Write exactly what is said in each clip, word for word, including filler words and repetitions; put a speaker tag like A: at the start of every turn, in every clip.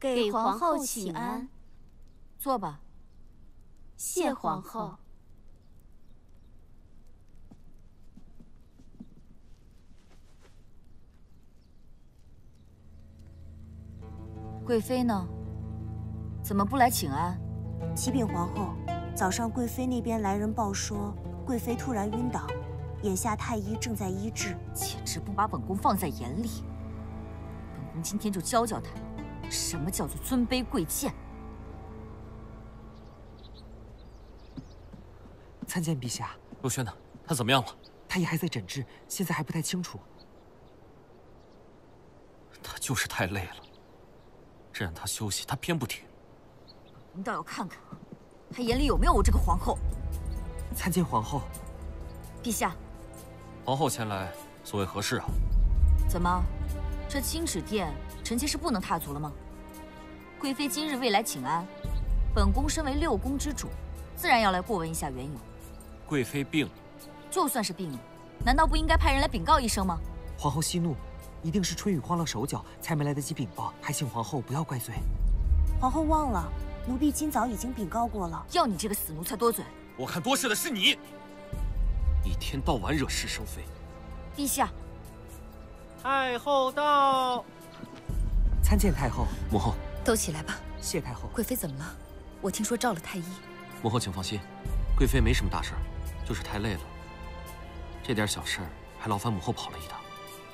A: 给皇后请安。
B: 坐吧。
A: 谢皇后。
B: 贵妃呢？怎么不来请安？
C: 启禀皇后，早上贵妃那边来人报说，贵妃突然晕倒，眼下太医正在医治。
B: 简直不把本宫放在眼里。本宫今天就教教他，什么叫做尊卑贵贱。
D: 参见陛下。
E: 若轩呢？他怎么样了？
D: 太医还在诊治，现在还不太清楚。
E: 他就是太累了，这让他休息，他偏不听。
B: 本宫倒要看看，他眼里有没有我这个皇后。
D: 参见皇后。
B: 陛下，
E: 皇后前来，所谓何事啊？
B: 怎么，这清旨殿，臣妾是不能踏足了吗？贵妃今日未来请安，本宫身为六宫之主，自然要来过问一下缘由。
E: 贵妃病了，
B: 就算是病了，难道不应该派人来禀告一声吗？
D: 皇后息怒，一定是春雨慌了手脚，才没来得及禀报，还请皇后不要怪罪。
C: 皇后忘了，奴婢今早已经禀告过了。
B: 要你这个死奴才多嘴！
E: 我看多事的是你，一天到晚惹是生非。
B: 陛下，
F: 太后到。
D: 参见太后。
E: 母后，
G: 都起来吧。
D: 谢太后。
G: 贵妃怎么了？我听说召了太医。
E: 母后请放心，贵妃没什么大事，就是太累了。这点小事还劳烦母后跑了一趟。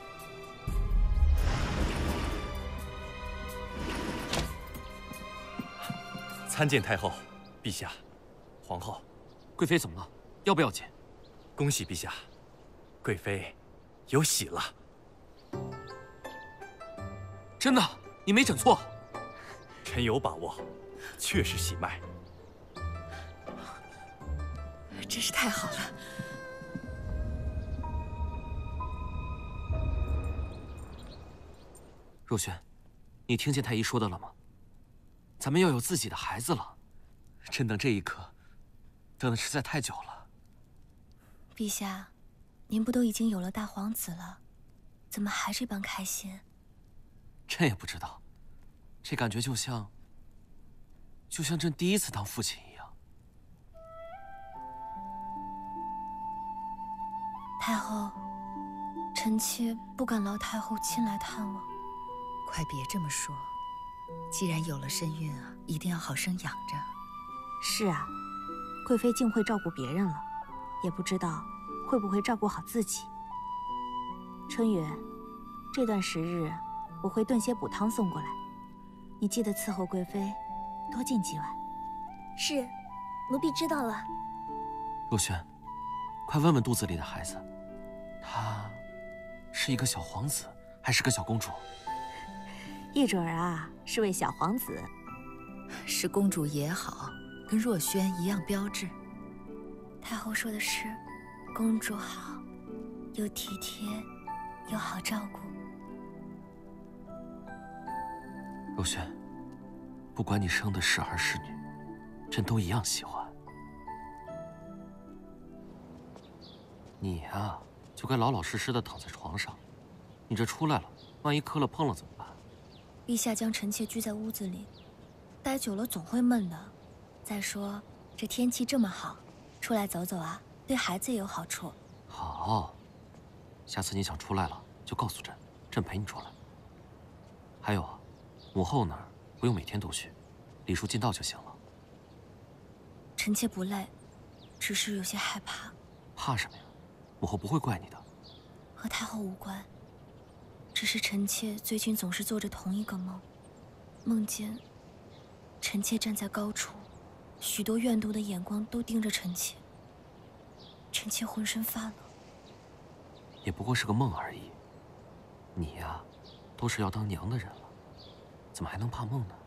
F: 参见太后，陛下，皇后。
E: 贵妃怎么了？要不要紧？
F: 恭喜陛下，贵妃有喜了。
E: 真的？你没诊错？
F: 臣有把握，确是喜脉。
G: 真是太好了。
E: 若轩，你听见太医说的了吗？咱们要有自己的孩子了，真等这一刻，等的实在太久了。
A: 陛下，您不都已经有了大皇子了，怎么还这般开心？
E: 朕也不知道，这感觉就像，就像朕第一次当父亲一样。
A: 太后，臣妾不敢劳太后亲来探望。
G: 快别这么说，既然有了身孕啊，一定要好生养着。
C: 是啊，贵妃竟会照顾别人了，也不知道会不会照顾好自己。春雨，这段时日我会炖些补汤送过来，你记得伺候贵妃多进几碗。
A: 是，奴婢知道了。
E: 若轩，快问问肚子里的孩子，他是一个小皇子还是个小公主？
C: 一准儿啊，是位小皇子。
G: 是公主也好，跟若轩一样标致。
A: 太后说的是，公主好，又体贴，又好照顾。
E: 若轩，不管你生的是儿是女，朕都一样喜欢。你呀，就该老老实实的躺在床上。你这出来了，万一磕了碰了怎么办？
A: 陛下将臣妾拘在屋子里，待久了总会闷的。再说这天气这么好，出来走走啊，对孩子也有好处。
E: 好，下次你想出来了就告诉朕，朕陪你出来。还有啊，母后那儿不用每天都去，礼数尽到就行了。
A: 臣妾不累，只是有些害怕。
E: 怕什么呀？母后不会怪你的。
A: 和太后无关。只是臣妾最近总是做着同一个梦，梦见臣妾站在高处，许多怨毒的眼光都盯着臣妾，臣妾浑身发冷。
E: 也不过是个梦而已。你呀，都是要当娘的人了，怎么还能怕梦呢？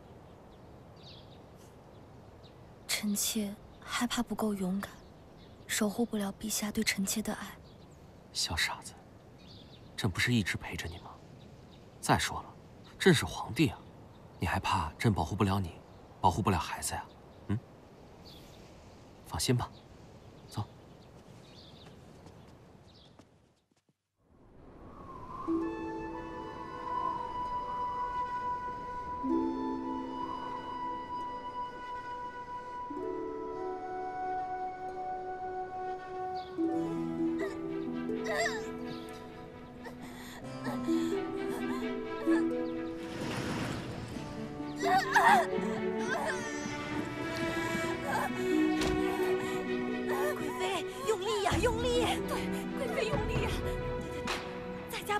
A: 臣妾害怕不够勇敢，守护不了陛下对臣妾的爱。
E: 小傻子，朕不是一直陪着你吗？再说了，朕是皇帝啊，你还怕朕保护不了你，保护不了孩子呀？嗯，放心吧，走。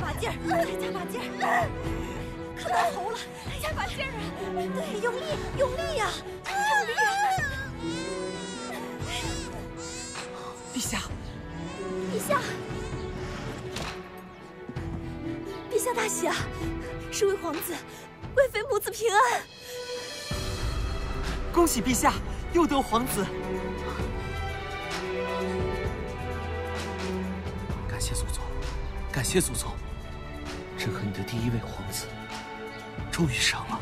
A: 把劲儿，再加把劲儿，看到头了，加把劲儿啊！对，用力，用力呀，用力啊！
D: 陛下，
A: 陛下，陛下大喜啊！是为皇子、贵妃母子平安。
D: 恭喜陛下，又得皇子。
E: 感谢祖宗，感谢祖宗，朕和你的第一位皇子终于生了。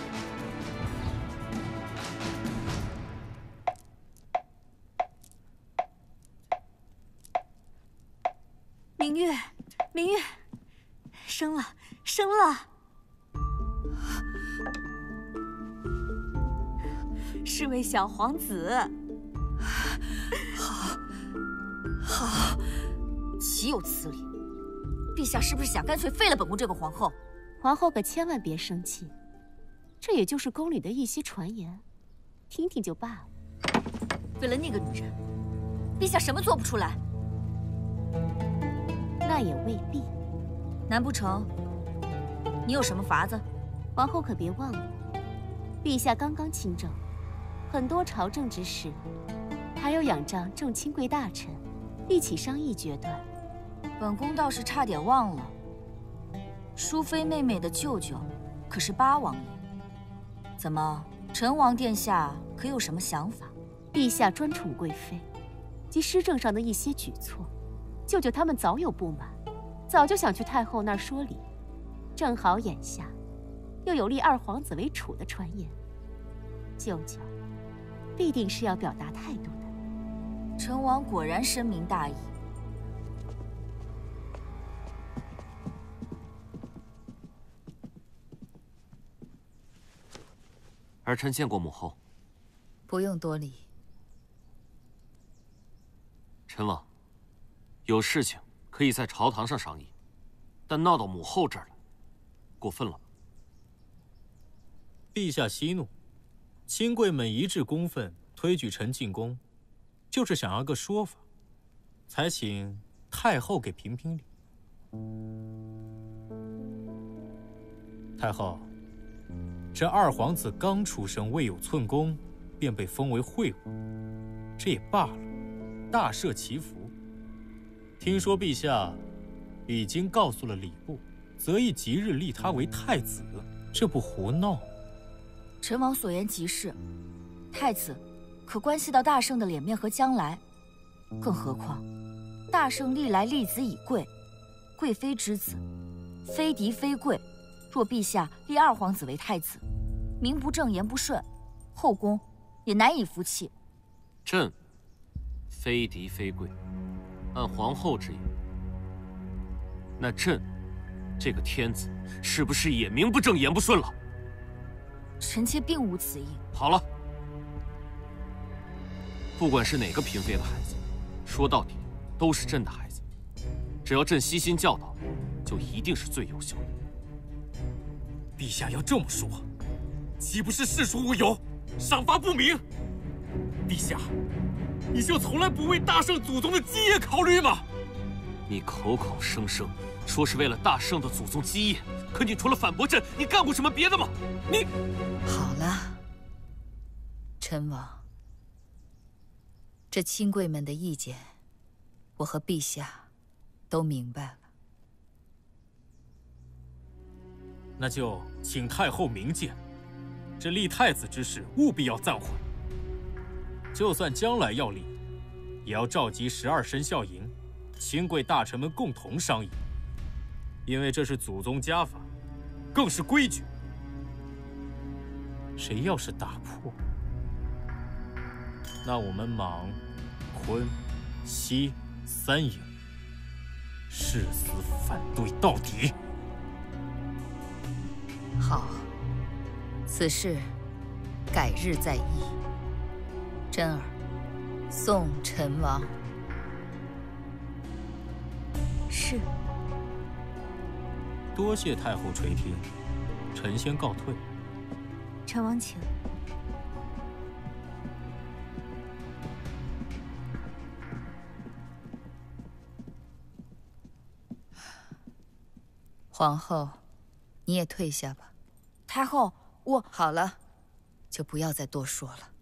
C: 明月，明月，生了，生了！是位小皇子。
B: 好，好，岂有此理！陛下是不是想干脆废了本宫这个皇后？
C: 皇后可千万别生气，这也就是宫里的一些传言，听听就罢了。
B: 为了那个女人，陛下什么做不出来？
C: 那也未必。
B: 难不成你有什么法子？
C: 皇后可别忘了，陛下刚刚亲政，很多朝政之事，还有仰仗众亲贵大臣一起商议决断。
B: 本宫倒是差点忘了，淑妃妹妹的舅舅可是八王爷。怎么，陈王殿下可有什么想法？
C: 陛下专宠贵妃，及施政上的一些举措，舅舅他们早有不满，早就想去太后那儿说理。正好眼下又有立二皇子为储的传言，舅舅必定是要表达态度的。
B: 陈王果然深明大义。
E: 儿臣见过母后。
G: 不用多礼。
E: 陈王，有事情可以在朝堂上商议，但闹到母后这儿来，过分了吧？
H: 陛下息怒，亲贵们一致公愤，推举臣进宫，就是想要个说法，才请太后给评评理。太后，这二皇子刚出生，未有寸功，便被封为惠武，这也罢了，大赦其福。听说陛下已经告诉了礼部，择一吉日立他为太子，这不胡闹？
B: 陈王所言极是，太子可关系到大圣的脸面和将来，更何况大圣历来立子以贵，贵妃之子，非嫡非贵。若陛下立二皇子为太子，名不正言不顺，后宫也难以服气。
E: 朕非嫡非贵，按皇后之言，那朕这个天子是不是也名不正言不顺了？
B: 臣妾并无此意。
E: 好了，不管是哪个嫔妃的孩子，说到底都是朕的孩子，只要朕悉心教导，就一定是最优秀的。
H: 陛下要这么说，岂不是事出无由，赏罚不明？陛下，你就从来不为大圣祖宗的基业考虑吗？
E: 你口口声声说是为了大圣的祖宗基业，可你除了反驳朕，你干过什么别的吗？你
G: 好了，陈王，这亲贵们的意见，我和陛下都明白了。
H: 那就请太后明鉴，这立太子之事务必要暂缓。就算将来要立，也要召集十二生肖营，亲贵大臣们共同商议，因为这是祖宗家法，更是规矩。谁要是打破，那我们莽、坤、西三营誓死反对到底。
G: 好，此事改日再议。真儿，送陈王。
C: 是。
H: 多谢太后垂听，臣先告退。
C: 陈王请。
G: 皇后，你也退下吧。
B: 太后，我
G: 好了，就不要再多说了。